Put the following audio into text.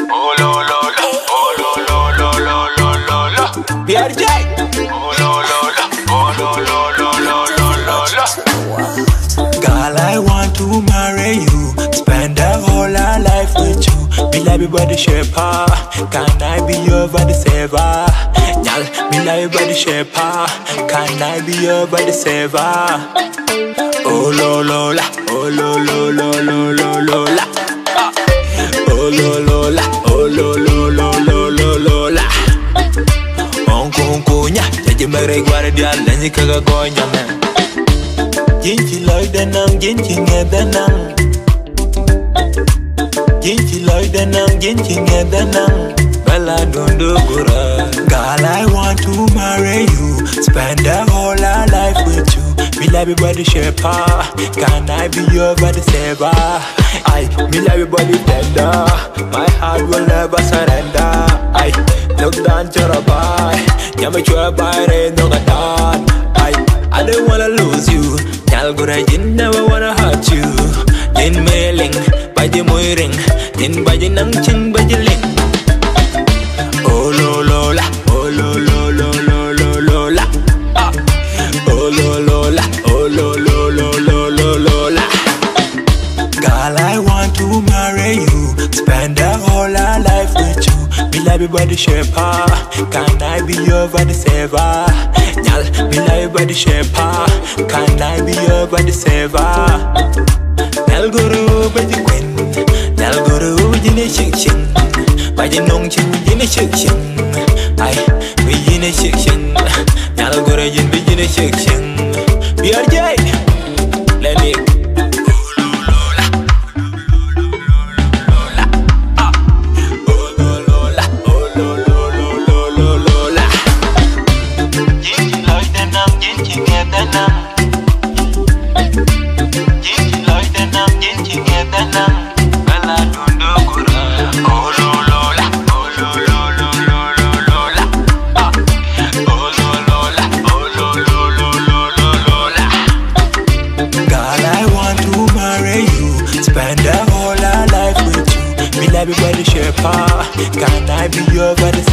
Ololola, olololololololola. BRJ. Ololola, olololololololola. Girl, I want to marry you, spend the whole of life with you. Be like body shaper, can I be your body saver? Girl, be like body shaper, can I be your body saver? Ololola, ololololololola. Ololola, ololololololola. Onkunkunya, jaji mere guardia, lenzi kaga gonya me. Jinchi loy denang, jinchi ngedenang. Jinchi loy denang, jinchi ngedenang. Bella dundu gura. Girl, I want to marry you, spend the whole of life with you. Me like body shaper, can I be your body saver? Me like body tender, my heart will never surrender. Look down to the bar, yummy chua by no gatan. I don't wanna lose you, y'all gonna never wanna hurt you. In mailing, by the moiring, in by the nang ching by the link. Oh lolola, oh lolololololola. Oh lolola, oh lolololololola. Girl, I want to marry you, spend the whole of life with you. Me like body shaper, can I be your body saver? Girl, me like body shaper, can I be your body saver? Nal guru baji queen, nal guru jine shikshin, baji nong chin jine shikshin. We jine shikshin, nal guru jine jine shikshin. BRJ, let me. Spend the whole of life with you. Be like body shaper, can I be your body